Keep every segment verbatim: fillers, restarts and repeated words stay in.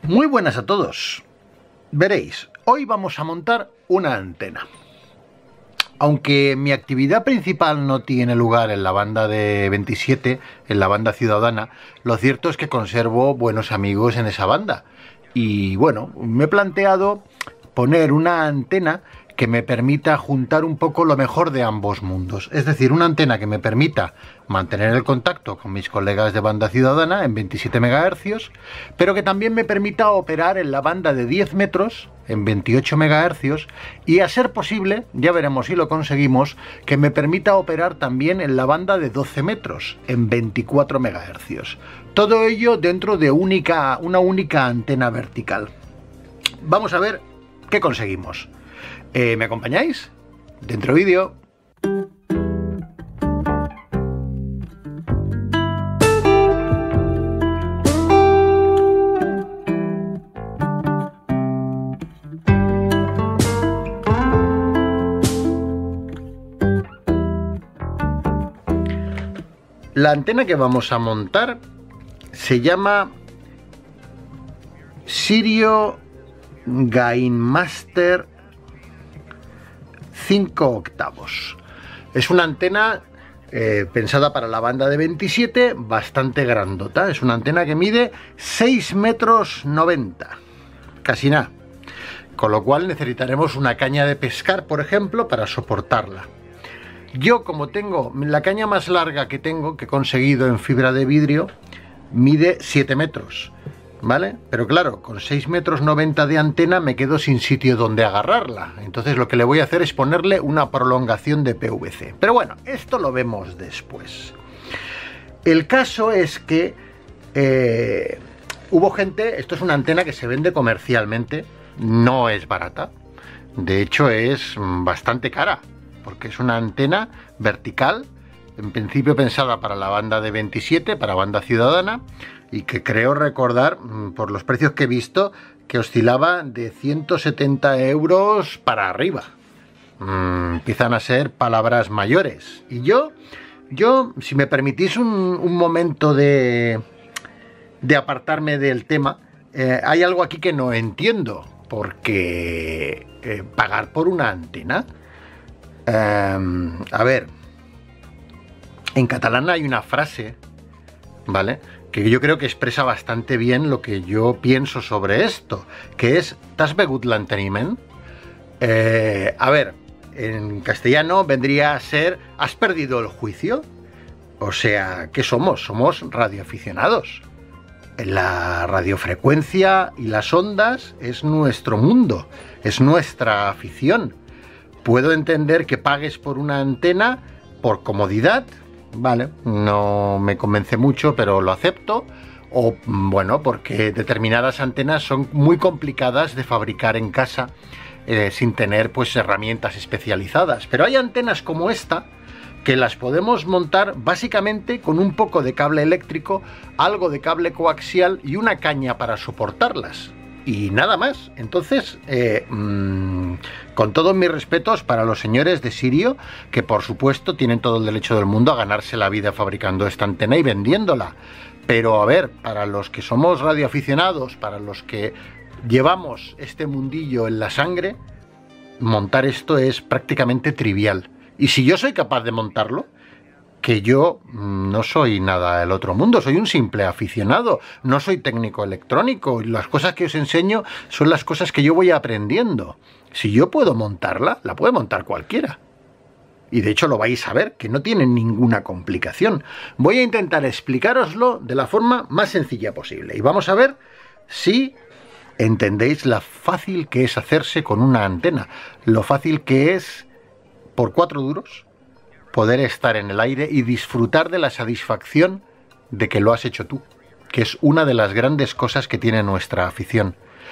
Muy buenas a todos. Veréis, hoy vamos a montar una antena. Aunque mi actividad principal no tiene lugar en la banda de veintisiete, en la banda ciudadana, lo cierto es que conservo buenos amigos en esa banda. Y bueno, me he planteado poner una antena que me permita juntar un poco lo mejor de ambos mundos. Es decir, una antena que me permita mantener el contacto con mis colegas de banda ciudadana en veintisiete megahercios, pero que también me permita operar en la banda de diez metros en veintiocho megahercios y, a ser posible, ya veremos si lo conseguimos, que me permita operar también en la banda de doce metros en veinticuatro megahercios. Todo ello dentro de única, una única antena vertical. Vamos a ver qué conseguimos. Eh, ¿Me acompañáis? Dentro vídeo. La antena que vamos a montar se llama Sirio Gainmaster cinco octavos. Es una antena eh, pensada para la banda de veintisiete, bastante grandota. Es una antena que mide seis metros noventa, casi nada. Con lo cual necesitaremos una caña de pescar, por ejemplo, para soportarla. Yo, como tengo la caña más larga que tengo, que he conseguido en fibra de vidrio, mide siete metros. ¿Vale? Pero claro, con seis metros noventa de antena me quedo sin sitio donde agarrarla. Entonces lo que le voy a hacer es ponerle una prolongación de P V C. Pero bueno, esto lo vemos después. El caso es que eh, hubo gente... Esto es una antena que se vende comercialmente. No es barata. De hecho es bastante cara, porque es una antena vertical, en principio pensada para la banda de veintisiete, para banda ciudadana, y que creo recordar, por los precios que he visto, que oscilaba de ciento setenta euros para arriba. Mm, empiezan a ser palabras mayores. Y yo, yo si me permitís un, un momento de, de apartarme del tema, eh, hay algo aquí que no entiendo, porque eh, pagar por una antena... Eh, a ver, en catalán hay una frase, ¿vale?, que yo creo que expresa bastante bien lo que yo pienso sobre esto, que es ¿t'has begut l'enteniment? Eh, a ver, en castellano vendría a ser ¿has perdido el juicio? O sea, ¿qué somos? Somos radioaficionados. La radiofrecuencia y las ondas es nuestro mundo, es nuestra afición. Puedo entender que pagues por una antena por comodidad, vale, no me convence mucho, pero lo acepto. O bueno, porque determinadas antenas son muy complicadas de fabricar en casa eh, sin tener pues herramientas especializadas. Pero hay antenas como esta que las podemos montar básicamente con un poco de cable eléctrico, algo de cable coaxial y una caña para soportarlas. Y nada más. Entonces, eh, mmm, con todos mis respetos para los señores de Sirio, que por supuesto tienen todo el derecho del mundo a ganarse la vida fabricando esta antena y vendiéndola. Pero a ver, para los que somos radioaficionados, para los que llevamos este mundillo en la sangre, montar esto es prácticamente trivial. Y si yo soy capaz de montarlo, que yo no soy nada del otro mundo, soy un simple aficionado, no soy técnico electrónico, y las cosas que os enseño son las cosas que yo voy aprendiendo. Si yo puedo montarla, la puede montar cualquiera. Y de hecho lo vais a ver, que no tiene ninguna complicación. Voy a intentar explicároslo de la forma más sencilla posible. Y vamos a ver si entendéis lo fácil que es hacerse con una antena, lo fácil que es, por cuatro duros, poder estar en el aire y disfrutar de la satisfacción de que lo has hecho tú, que es una de las grandes cosas que tiene nuestra afición.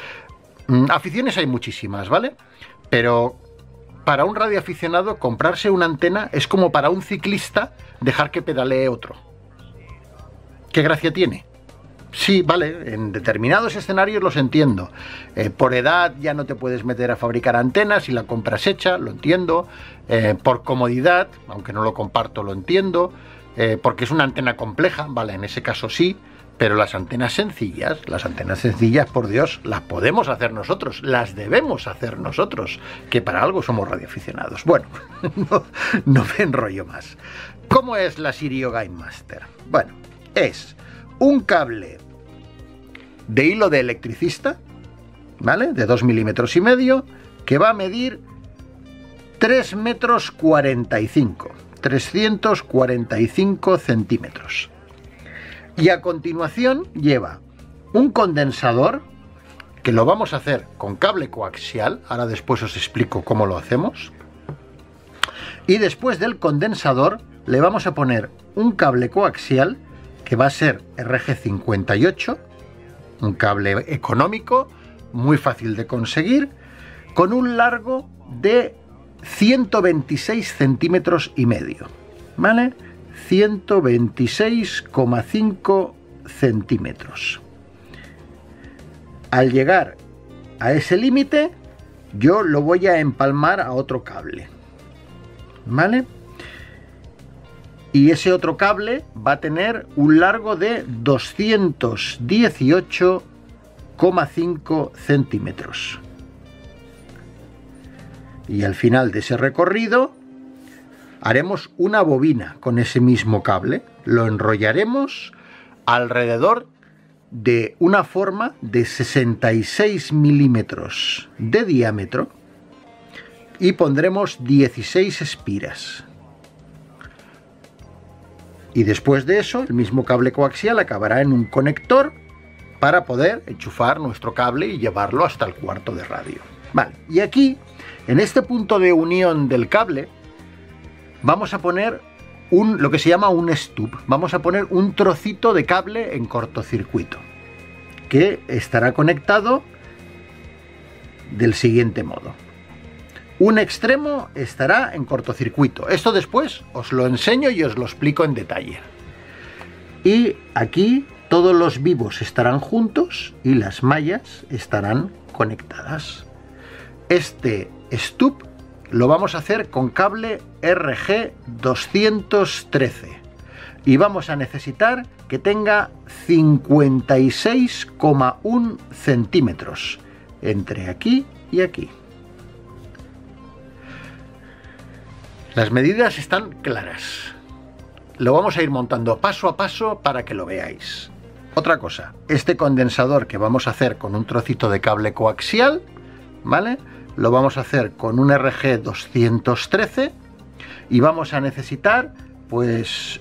Mm, aficiones hay muchísimas, ¿vale? Pero para un radioaficionado comprarse una antena es como para un ciclista dejar que pedalee otro. ¿Qué gracia tiene? Sí, vale, en determinados escenarios los entiendo. Eh, por edad ya no te puedes meter a fabricar antenas y la compras hecha, lo entiendo. Eh, por comodidad, aunque no lo comparto, lo entiendo. Eh, porque es una antena compleja, vale, en ese caso sí. Pero las antenas sencillas, las antenas sencillas, por Dios, las podemos hacer nosotros, las debemos hacer nosotros, que para algo somos radioaficionados. Bueno, no, no me enrollo más. ¿Cómo es la Sirio Game Master? Bueno, es un cable de hilo de electricista, ¿vale? De dos milímetros y medio, que va a medir tres metros cuarenta y cinco, trescientos cuarenta y cinco centímetros. Y a continuación lleva un condensador, que lo vamos a hacer con cable coaxial, ahora después os explico cómo lo hacemos. Y después del condensador le vamos a poner un cable coaxial, que va a ser R G cincuenta y ocho, un cable económico, muy fácil de conseguir, con un largo de ciento veintiséis centímetros y medio, ¿vale? ciento veintiséis coma cinco centímetros. Al llegar a ese límite, yo lo voy a empalmar a otro cable, ¿vale? Y ese otro cable va a tener un largo de doscientos dieciocho coma cinco centímetros. Y al final de ese recorrido haremos una bobina con ese mismo cable, lo enrollaremos alrededor de una forma de sesenta y seis milímetros de diámetro y pondremos dieciséis espiras. Y después de eso, el mismo cable coaxial acabará en un conector para poder enchufar nuestro cable y llevarlo hasta el cuarto de radio. Vale, y aquí, en este punto de unión del cable, vamos a poner un, lo que se llama un stub. Vamos a poner un trocito de cable en cortocircuito, que estará conectado del siguiente modo. Un extremo estará en cortocircuito. Esto después os lo enseño y os lo explico en detalle. Y aquí todos los vivos estarán juntos y las mallas estarán conectadas. Este stub lo vamos a hacer con cable R G doscientos trece y vamos a necesitar que tenga cincuenta y seis coma uno centímetros entre aquí y aquí. Las medidas están claras. Lo vamos a ir montando paso a paso para que lo veáis. Otra cosa, este condensador que vamos a hacer con un trocito de cable coaxial, ¿vale? Lo vamos a hacer con un R G doscientos trece y vamos a necesitar pues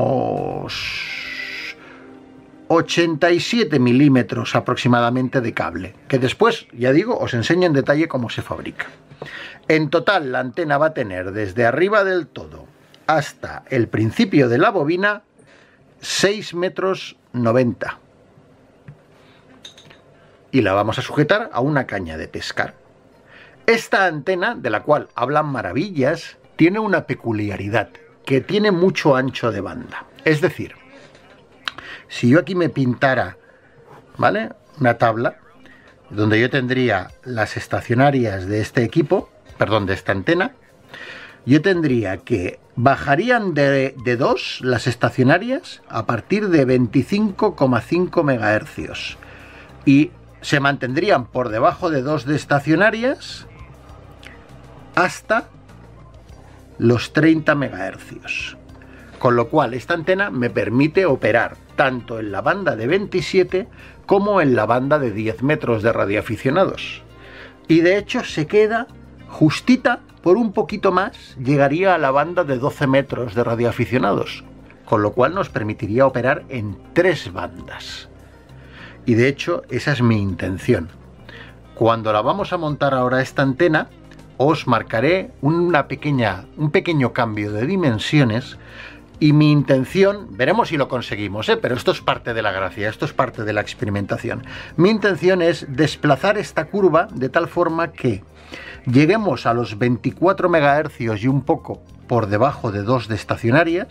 unos ochenta y siete milímetros aproximadamente de cable, que después, ya digo, os enseño en detalle cómo se fabrica. En total la antena va a tener desde arriba del todo hasta el principio de la bobina seis metros noventa y la vamos a sujetar a una caña de pescar. Esta antena, de la cual hablan maravillas, tiene una peculiaridad, que tiene mucho ancho de banda. Es decir, si yo aquí me pintara, ¿vale?, una tabla donde yo tendría las estacionarias de este equipo, perdón, de esta antena, yo tendría que bajarían de, de dos las estacionarias a partir de veinticinco coma cinco megahercios y se mantendrían por debajo de dos de estacionarias hasta los treinta megahercios. Con lo cual esta antena me permite operar tanto en la banda de veintisiete como en la banda de diez metros de radioaficionados. Y de hecho se queda justita, por un poquito más, llegaría a la banda de doce metros de radioaficionados. Con lo cual nos permitiría operar en tres bandas. Y de hecho esa es mi intención. Cuando la vamos a montar ahora esta antena, os marcaré una pequeña, un pequeño cambio de dimensiones y mi intención, veremos si lo conseguimos, ¿eh? Pero esto es parte de la gracia, esto es parte de la experimentación. Mi intención es desplazar esta curva de tal forma que lleguemos a los veinticuatro megahercios y un poco por debajo de dos de estacionarias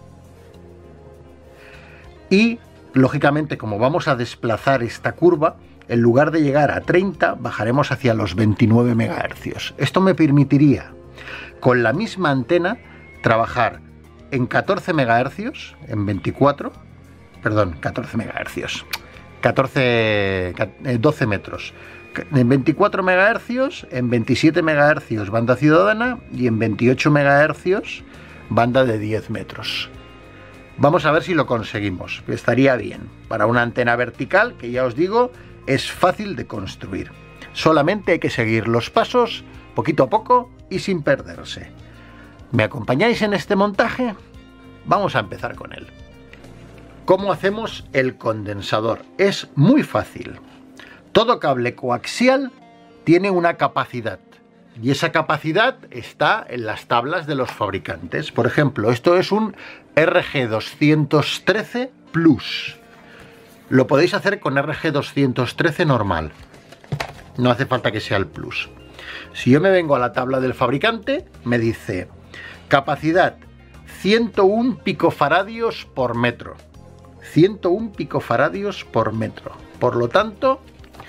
y, lógicamente, como vamos a desplazar esta curva, en lugar de llegar a treinta, bajaremos hacia los veintinueve megahercios. Esto me permitiría, con la misma antena, trabajar en catorce megahercios, en veinticuatro, perdón, catorce megahercios, catorce, doce metros, en veinticuatro megahercios, en veintisiete megahercios banda ciudadana y en veintiocho megahercios banda de diez metros. Vamos a ver si lo conseguimos, estaría bien. Para una antena vertical, que ya os digo, es fácil de construir. Solamente hay que seguir los pasos poquito a poco y sin perderse. ¿Me acompañáis en este montaje? Vamos a empezar con él. ¿Cómo hacemos el condensador? Es muy fácil. Todo cable coaxial tiene una capacidad y esa capacidad está en las tablas de los fabricantes. Por ejemplo, esto es un R G doscientos trece Plus. Lo podéis hacer con R G doscientos trece normal. No hace falta que sea el Plus. Si yo me vengo a la tabla del fabricante, me dice capacidad ciento uno picofaradios por metro. ciento uno picofaradios por metro. Por lo tanto,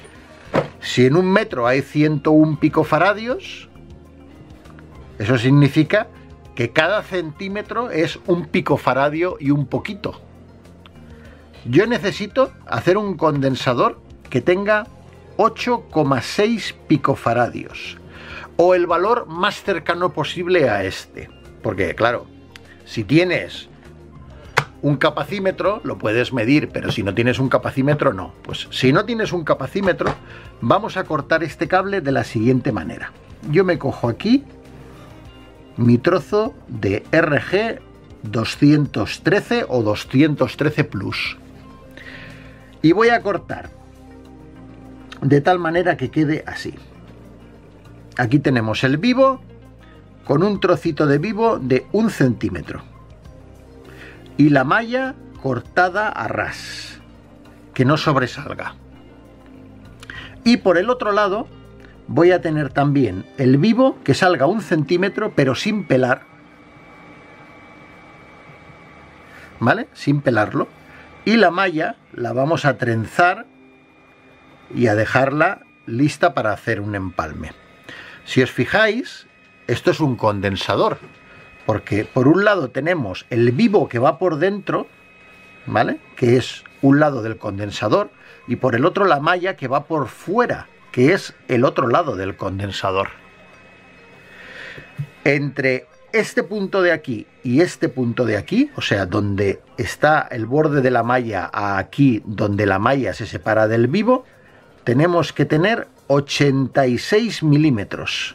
si en un metro hay ciento uno picofaradios, eso significa que cada centímetro es un picofaradio y un poquito. Yo necesito hacer un condensador que tenga ocho coma seis picofaradios o el valor más cercano posible a este, porque claro, si tienes un capacímetro lo puedes medir, pero si no tienes un capacímetro no. Pues si no tienes un capacímetro, vamos a cortar este cable de la siguiente manera. Yo me cojo aquí mi trozo de R G doscientos trece o doscientos trece Plus y voy a cortar de tal manera que quede así. Aquí tenemos el vivo con un trocito de vivo de un centímetro y la malla cortada a ras, que no sobresalga. Y por el otro lado voy a tener también el vivo que salga un centímetro pero sin pelar, ¿vale? Sin pelarlo. Y la malla la vamos a trenzar y a dejarla lista para hacer un empalme. Si os fijáis, esto es un condensador, porque por un lado tenemos el vivo que va por dentro, ¿vale? Que es un lado del condensador, y por el otro la malla que va por fuera, que es el otro lado del condensador. Entre este punto de aquí y este punto de aquí, o sea, donde está el borde de la malla a aquí, donde la malla se separa del vivo, tenemos que tener ochenta y seis milímetros.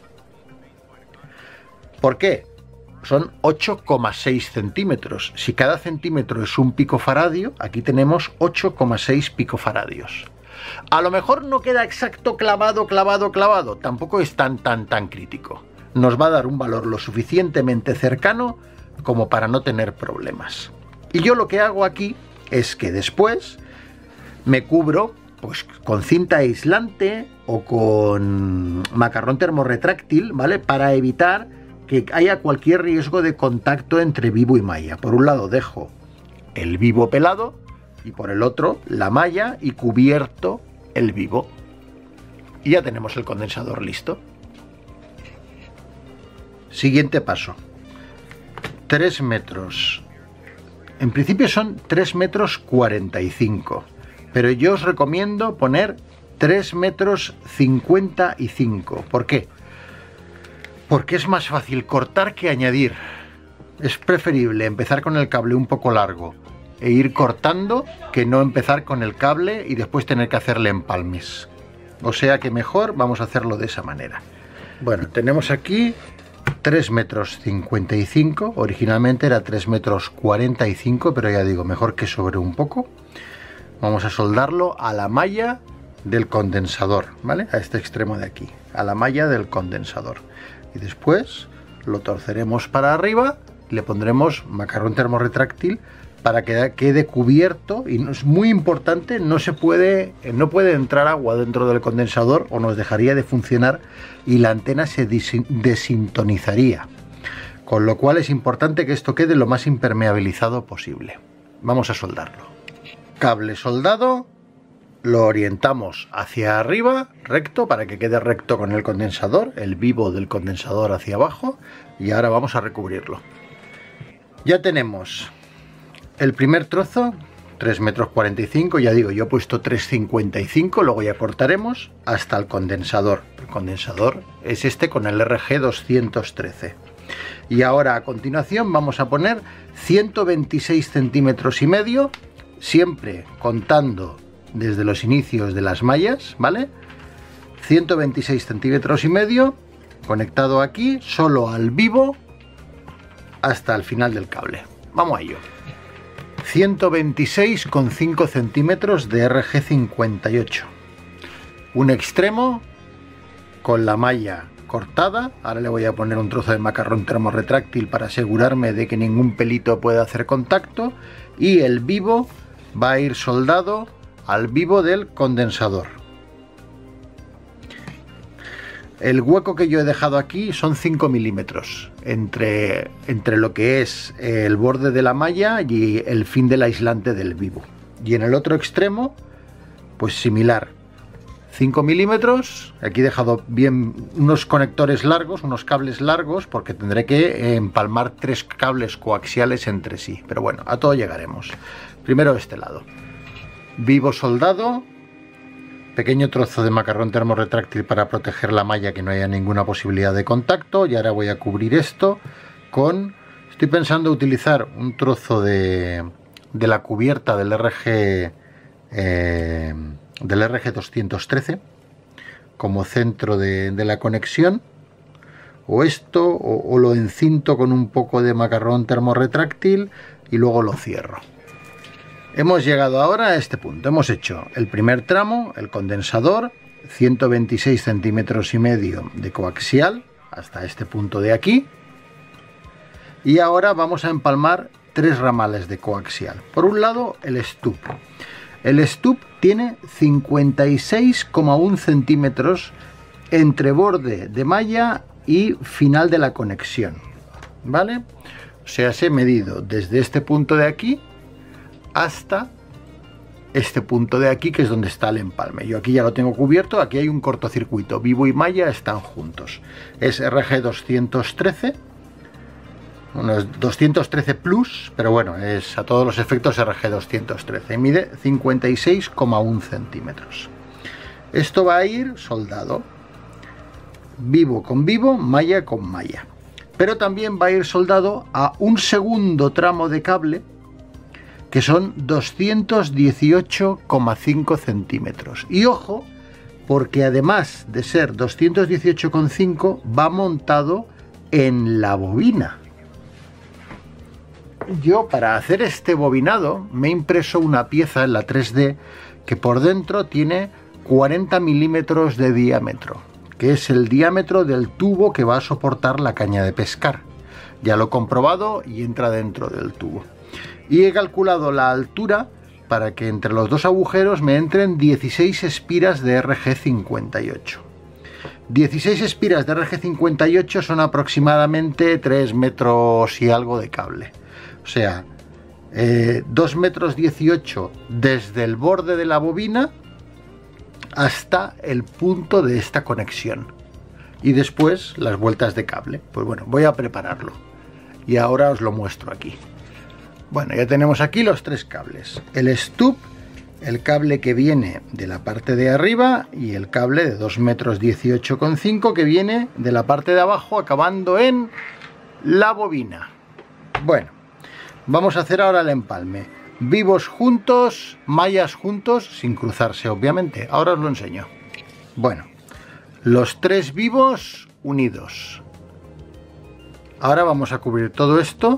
¿Por qué? Son ocho coma seis centímetros. Si cada centímetro es un picofaradio, aquí tenemos ocho coma seis picofaradios. A lo mejor no queda exacto clavado, clavado, clavado. Tampoco es tan, tan, tan crítico. Nos va a dar un valor lo suficientemente cercano como para no tener problemas. Y yo lo que hago aquí es que después me cubro pues con cinta aislante o con macarrón termorretráctil, ¿vale? Para evitar que haya cualquier riesgo de contacto entre vivo y malla. Por un lado dejo el vivo pelado y por el otro la malla y cubierto el vivo. Y ya tenemos el condensador listo. Siguiente paso. tres metros. En principio son tres metros cuarenta y cinco. Pero yo os recomiendo poner tres metros cincuenta y cinco. ¿Por qué? Porque es más fácil cortar que añadir. Es preferible empezar con el cable un poco largo e ir cortando que no empezar con el cable y después tener que hacerle empalmes. O sea que mejor vamos a hacerlo de esa manera. Bueno, tenemos aquí tres metros cincuenta y cinco. Originalmente era tres metros cuarenta y cinco, pero ya digo, mejor que sobre un poco. Vamos a soldarlo a la malla del condensador, ¿vale? A este extremo de aquí, a la malla del condensador. Y después lo torceremos para arriba y le pondremos macarrón termorretráctil para que quede cubierto. Y es muy importante, no se puede, no puede entrar agua dentro del condensador o nos dejaría de funcionar y la antena se desintonizaría. Con lo cual es importante que esto quede lo más impermeabilizado posible. Vamos a soldarlo. Cable soldado, lo orientamos hacia arriba, recto, para que quede recto con el condensador, el vivo del condensador hacia abajo, y ahora vamos a recubrirlo. Ya tenemos el primer trozo tres metros cuarenta y cinco, ya digo, yo he puesto tres cincuenta y cinco, luego ya cortaremos hasta el condensador. El condensador es este con el R G doscientos trece. Y ahora a continuación vamos a poner ciento veintiséis centímetros y medio, siempre contando desde los inicios de las mallas, ¿vale? ciento veintiséis centímetros y medio, conectado aquí, solo al vivo, hasta el final del cable. Vamos a ello. ciento veintiséis coma cinco centímetros de R G cincuenta y ocho. Un extremo con la malla cortada. Ahora le voy a poner un trozo de macarrón termorretráctil para asegurarme de que ningún pelito pueda hacer contacto. Y el vivo va a ir soldado al vivo del condensador. El hueco que yo he dejado aquí son cinco milímetros entre, entre lo que es el borde de la malla y el fin del aislante del vivo. Y en el otro extremo, pues similar, cinco milímetros. Aquí he dejado bien unos conectores largos, unos cables largos, porque tendré que empalmar tres cables coaxiales entre sí. Pero bueno, a todo llegaremos. Primero este lado. Vivo soldado. Pequeño trozo de macarrón termorretráctil para proteger la malla, que no haya ninguna posibilidad de contacto. Y ahora voy a cubrir esto con... Estoy pensando utilizar un trozo de, de la cubierta del R G, eh, del R G doscientos trece como centro de, de la conexión. O esto, o, o lo encinto con un poco de macarrón termorretráctil y luego lo cierro. Hemos llegado ahora a este punto. Hemos hecho el primer tramo, el condensador, ciento veintiséis centímetros y medio de coaxial hasta este punto de aquí. Y ahora vamos a empalmar tres ramales de coaxial. Por un lado, el stub. El stub tiene cincuenta y seis coma uno centímetros entre borde de malla y final de la conexión, ¿vale? O sea, se ha medido desde este punto de aquí hasta este punto de aquí, que es donde está el empalme. Yo aquí ya lo tengo cubierto. Aquí hay un cortocircuito, vivo y malla están juntos. Es R G doscientos trece, unos doscientos trece plus, pero bueno, es a todos los efectos R G doscientos trece y mide cincuenta y seis coma uno centímetros. Esto va a ir soldado, vivo con vivo, malla con malla, pero también va a ir soldado a un segundo tramo de cable, que son doscientos dieciocho coma cinco centímetros. Y ojo, porque además de ser doscientos dieciocho coma cinco, va montado en la bobina. Yo, para hacer este bobinado, me he impreso una pieza en la tres D que por dentro tiene cuarenta milímetros de diámetro, que es el diámetro del tubo que va a soportar la caña de pescar. Ya lo he comprobado y entra dentro del tubo. Y he calculado la altura para que entre los dos agujeros me entren dieciséis espiras de R G cincuenta y ocho. dieciséis espiras de R G cincuenta y ocho son aproximadamente tres metros y algo de cable. O sea, eh, dos metros dieciocho desde el borde de la bobina hasta el punto de esta conexión. Y después las vueltas de cable. Pues bueno, voy a prepararlo. Y ahora os lo muestro aquí. Bueno, ya tenemos aquí los tres cables. El stub, el cable que viene de la parte de arriba y el cable de dos metros dieciocho coma cinco que viene de la parte de abajo, acabando en la bobina. Bueno, vamos a hacer ahora el empalme. Vivos juntos, mallas juntos, sin cruzarse obviamente. Ahora os lo enseño. Bueno, los tres vivos unidos. Ahora vamos a cubrir todo esto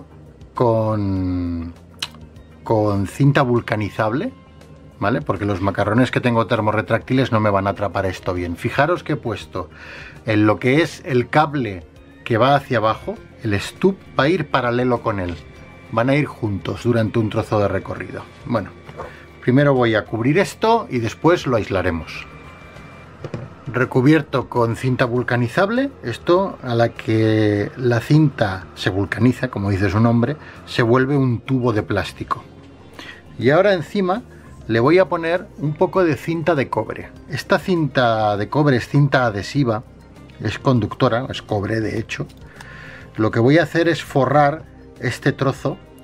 con, con cinta vulcanizable, ¿vale? Porque los macarrones que tengo termorretráctiles no me van a atrapar esto bien. Fijaros que he puesto en lo que es el cable que va hacia abajo, el stub va a ir paralelo con él. Van a ir juntos durante un trozo de recorrido. Bueno, primero voy a cubrir esto y después lo aislaremos. Recubierto con cinta vulcanizable, esto a la que la cinta se vulcaniza, como dice su nombre, se vuelve un tubo de plástico. Y ahora encima le voy a poner un poco de cinta de cobre. Esta cinta de cobre es cinta adhesiva, es conductora, es cobre de hecho. Lo que voy a hacer es forrar este trozo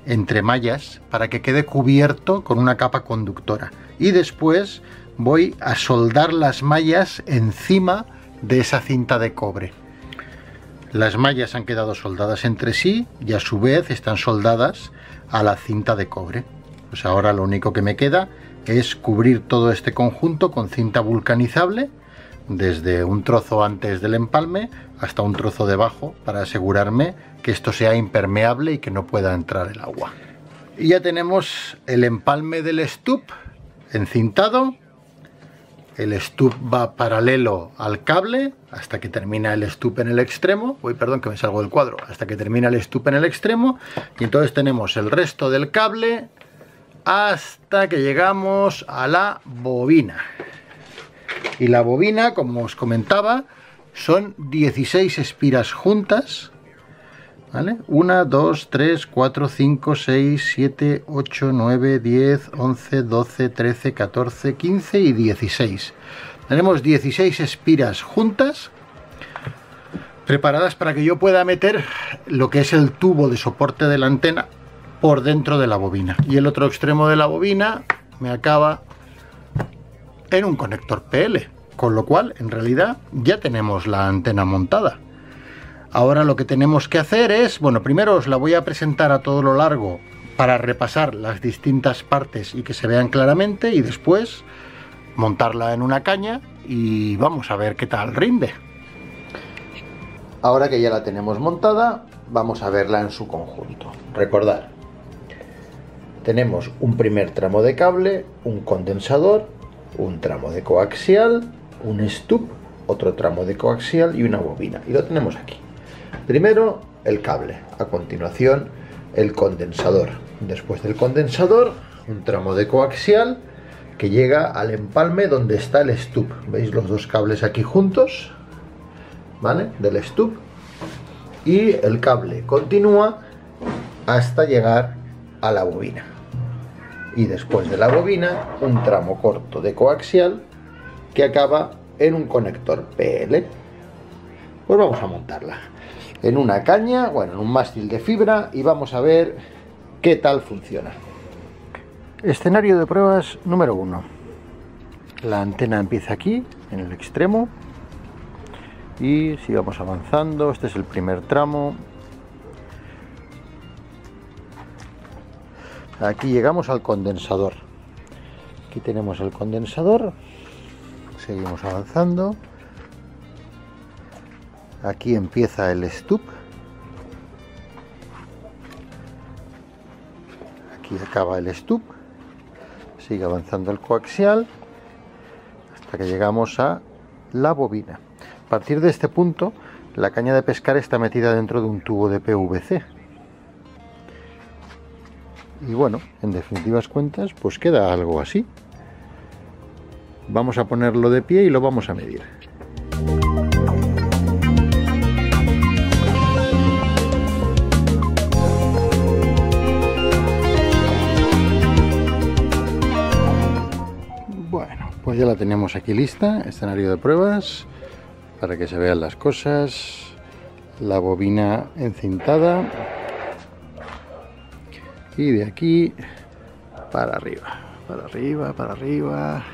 entre mallas para que quede cubierto con una capa conductora, y después voy a soldar las mallas encima de esa cinta de cobre. Las mallas han quedado soldadas entre sí y a su vez están soldadas a la cinta de cobre. Pues ahora lo único que me queda es cubrir todo este conjunto con cinta vulcanizable, desde un trozo antes del empalme hasta un trozo debajo, para asegurarme que esto sea impermeable y que no pueda entrar el agua. Y ya tenemos el empalme del stup encintado. El stup va paralelo al cable hasta que termina el stup en el extremo. Uy, perdón, que me salgo del cuadro. Hasta que termina el stup en el extremo. Y entonces tenemos el resto del cable hasta que llegamos a la bobina. Y la bobina, como os comentaba, son dieciséis espiras juntas, ¿vale? uno, dos, tres, cuatro, cinco, seis, siete, ocho, nueve, diez, once, doce, trece, catorce, quince y dieciséis. Tenemos dieciséis espiras juntas, preparadas para que yo pueda meter lo que es el tubo de soporte de la antena por dentro de la bobina. Y el otro extremo de la bobina me acaba en un conector P L, con lo cual en realidad ya tenemos la antena montada. Ahora lo que tenemos que hacer es, bueno, primero os la voy a presentar a todo lo largo para repasar las distintas partes y que se vean claramente, y después montarla en una caña y vamos a ver qué tal rinde. Ahora que ya la tenemos montada, vamos a verla en su conjunto. Recordad, tenemos un primer tramo de cable, un condensador, un tramo de coaxial, un stup, otro tramo de coaxial y una bobina, y lo tenemos aquí. Primero el cable, a continuación el condensador, después del condensador un tramo de coaxial que llega al empalme donde está el stup. ¿Veis los dos cables aquí juntos? ¿Vale? Del stup, y el cable continúa hasta llegar a la bobina, y después de la bobina un tramo corto de coaxial que acaba en un conector P L. Pues vamos a montarla en una caña, bueno, en un mástil de fibra, y vamos a ver qué tal funciona. Escenario de pruebas número uno. La antena empieza aquí, en el extremo, y si vamos avanzando, este es el primer tramo. Aquí llegamos al condensador. Aquí tenemos el condensador. Seguimos avanzando. Aquí empieza el stup. Aquí acaba el stup. Sigue avanzando el coaxial hasta que llegamos a la bobina. A partir de este punto, la caña de pescar está metida dentro de un tubo de P V C. Y bueno, en definitivas cuentas, pues queda algo así. Vamos a ponerlo de pie y lo vamos a medir. Bueno, pues ya la tenemos aquí lista, escenario de pruebas, para que se vean las cosas. La bobina encintada. Y de aquí para arriba, para arriba, para arriba.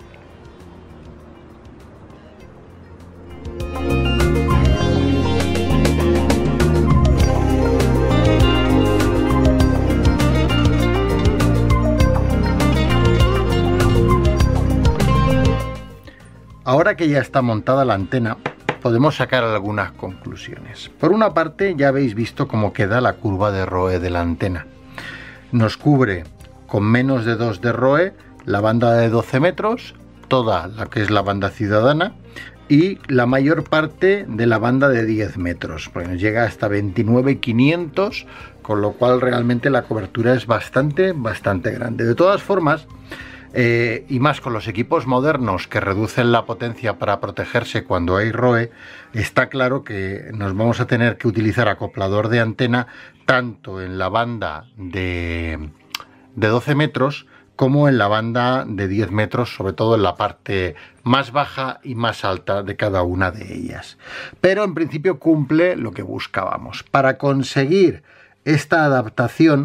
Ahora que ya está montada la antena, podemos sacar algunas conclusiones. Por una parte, ya habéis visto cómo queda la curva de R O E de la antena. Nos cubre con menos de dos de R O E la banda de doce metros, toda la que es la banda ciudadana, y la mayor parte de la banda de diez metros, porque nos llega hasta veintinueve mil quinientos, con lo cual realmente la cobertura es bastante, bastante grande. De todas formas, eh, y más con los equipos modernos que reducen la potencia para protegerse cuando hay R O E, está claro que nos vamos a tener que utilizar acoplador de antena tanto en la banda de, de doce metros como en la banda de diez metros, sobre todo en la parte más baja y más alta de cada una de ellas. Pero en principio cumple lo que buscábamos. Para conseguir esta adaptación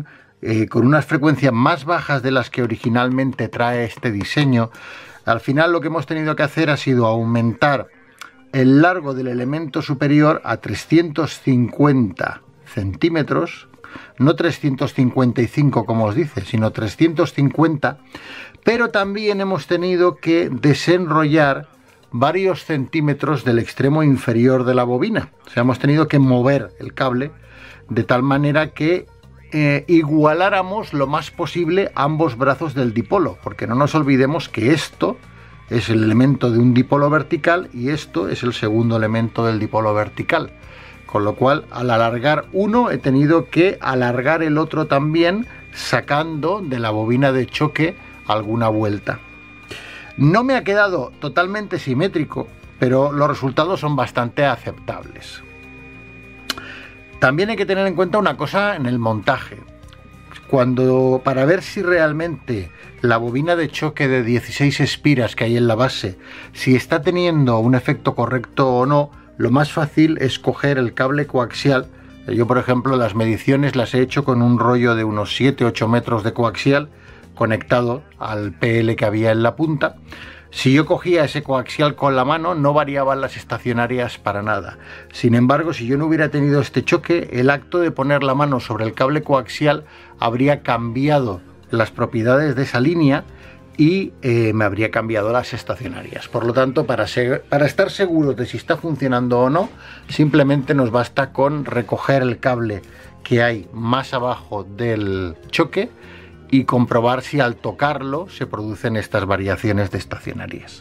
eh, con unas frecuencias más bajas de las que originalmente trae este diseño. Al final lo que hemos tenido que hacer ha sido aumentar el largo del elemento superior a trescientos cincuenta centímetros, no trescientos cincuenta y cinco como os dice, sino trescientos cincuenta, pero también hemos tenido que desenrollar varios centímetros del extremo inferior de la bobina. O sea, hemos tenido que mover el cable de tal manera que eh, igualáramos lo más posible ambos brazos del dipolo, porque no nos olvidemos que esto es el elemento de un dipolo vertical y esto es el segundo elemento del dipolo vertical, con lo cual al alargar uno he tenido que alargar el otro también, sacando de la bobina de choque alguna vuelta. No me ha quedado totalmente simétrico, pero los resultados son bastante aceptables. También hay que tener en cuenta una cosa en el montaje. Cuando, para ver si realmente la bobina de choque de dieciséis espiras que hay en la base, si está teniendo un efecto correcto o no, lo más fácil es coger el cable coaxial. Yo, por ejemplo, las mediciones las he hecho con un rollo de unos siete u ocho metros de coaxial conectado al P L que había en la punta. Si yo cogía ese coaxial con la mano, no variaban las estacionarias para nada. Sin embargo, si yo no hubiera tenido este choque, el acto de poner la mano sobre el cable coaxial habría cambiado las propiedades de esa línea y eh, me habría cambiado las estacionarias. Por lo tanto, para, para estar seguros de si está funcionando o no, simplemente nos basta con recoger el cable que hay más abajo del choque y comprobar si al tocarlo se producen estas variaciones de estacionarias.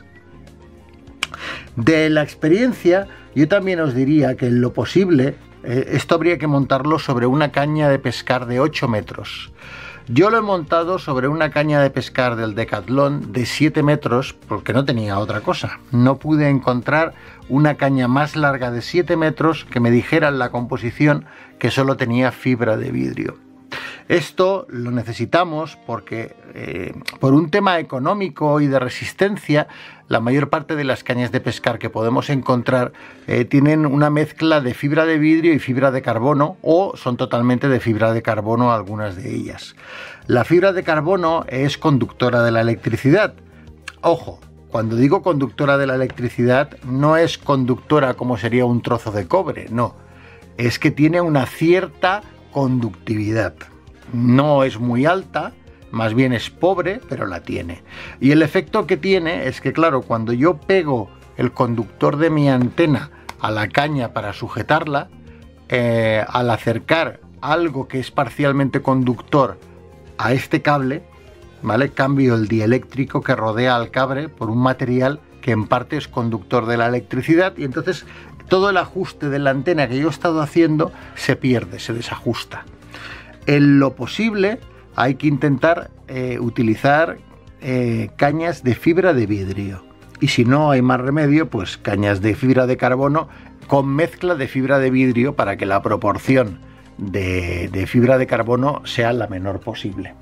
De la experiencia, yo también os diría que en lo posible, eh, esto habría que montarlo sobre una caña de pescar de ocho metros. Yo lo he montado sobre una caña de pescar del Decathlon de siete metros porque no tenía otra cosa. No pude encontrar una caña más larga de siete metros que me dijera en la composición que solo tenía fibra de vidrio. Esto lo necesitamos porque eh, por un tema económico y de resistencia, la mayor parte de las cañas de pescar que podemos encontrar eh, tienen una mezcla de fibra de vidrio y fibra de carbono, o son totalmente de fibra de carbono algunas de ellas. La fibra de carbono es conductora de la electricidad. Ojo, cuando digo conductora de la electricidad no es conductora como sería un trozo de cobre, no. Es que tiene una cierta conductividad. No es muy alta, más bien es pobre, pero la tiene. Y el efecto que tiene es que, claro, cuando yo pego el conductor de mi antena a la caña para sujetarla, eh, al acercar algo que es parcialmente conductor a este cable, ¿vale?, cambio el dieléctrico que rodea al cable por un material que en parte es conductor de la electricidad, y entonces todo el ajuste de la antena que yo he estado haciendo se pierde, se desajusta. En lo posible hay que intentar eh, utilizar eh, cañas de fibra de vidrio, y si no hay más remedio, pues cañas de fibra de carbono con mezcla de fibra de vidrio para que la proporción de, de fibra de carbono sea la menor posible.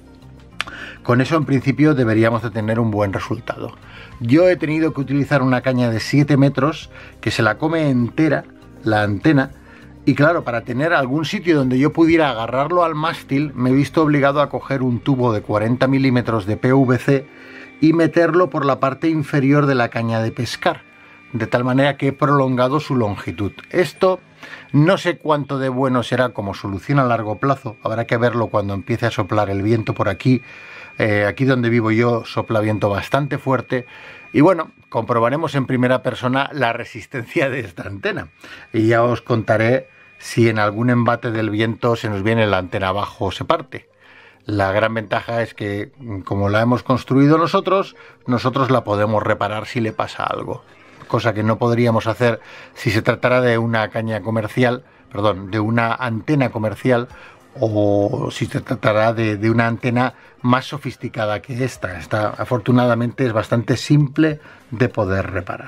Con eso en principio deberíamos de tener un buen resultado. Yo he tenido que utilizar una caña de siete metros que se la come entera la antena. Y claro, para tener algún sitio donde yo pudiera agarrarlo al mástil, me he visto obligado a coger un tubo de cuarenta milímetros de P V C y meterlo por la parte inferior de la caña de pescar, de tal manera que he prolongado su longitud. Esto no sé cuánto de bueno será como solución a largo plazo, habrá que verlo cuando empiece a soplar el viento por aquí. Eh, aquí donde vivo yo sopla viento bastante fuerte. Y bueno, comprobaremos en primera persona la resistencia de esta antena. Y ya os contaré si en algún embate del viento se nos viene la antena abajo o se parte. La gran ventaja es que, como la hemos construido nosotros, nosotros la podemos reparar si le pasa algo. Cosa que no podríamos hacer si se tratara de una caña comercial, perdón, de una antena comercial, o si se tratará de, de una antena más sofisticada que esta. Esta afortunadamente es bastante simple de poder reparar.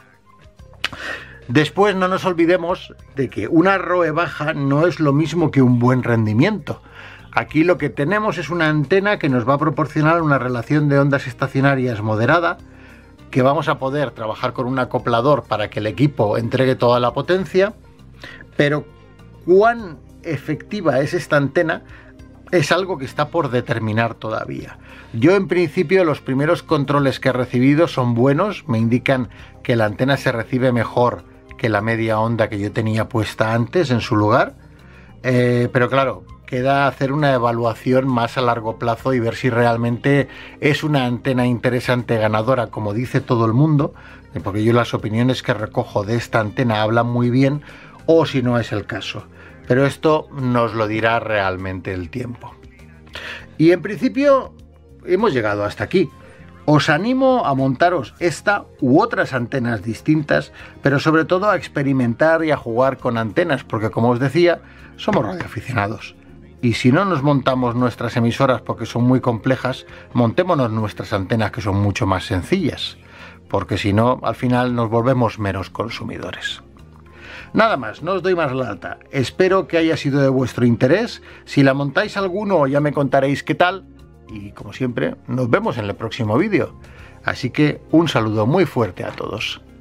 Después no nos olvidemos de que una R O E baja no es lo mismo que un buen rendimiento. Aquí lo que tenemos es una antena que nos va a proporcionar una relación de ondas estacionarias moderada, que vamos a poder trabajar con un acoplador para que el equipo entregue toda la potencia, pero cuán efectiva es esta antena es algo que está por determinar todavía. Yo en principio los primeros controles que he recibido son buenos, me indican que la antena se recibe mejor que la media onda que yo tenía puesta antes en su lugar, eh, pero claro, queda hacer una evaluación más a largo plazo y ver si realmente es una antena interesante ganadora como dice todo el mundo, porque yo las opiniones que recojo de esta antena hablan muy bien, o si no es el caso. Pero esto nos lo dirá realmente el tiempo. Y en principio hemos llegado hasta aquí. Os animo a montaros esta u otras antenas distintas, pero sobre todo a experimentar y a jugar con antenas, porque como os decía, somos radioaficionados. Y si no nos montamos nuestras emisoras porque son muy complejas, montémonos nuestras antenas que son mucho más sencillas, porque si no, al final nos volvemos meros consumidores. Nada más, no os doy más la alta. Espero que haya sido de vuestro interés. Si la montáis alguno, ya me contaréis qué tal. Y como siempre, nos vemos en el próximo vídeo. Así que un saludo muy fuerte a todos.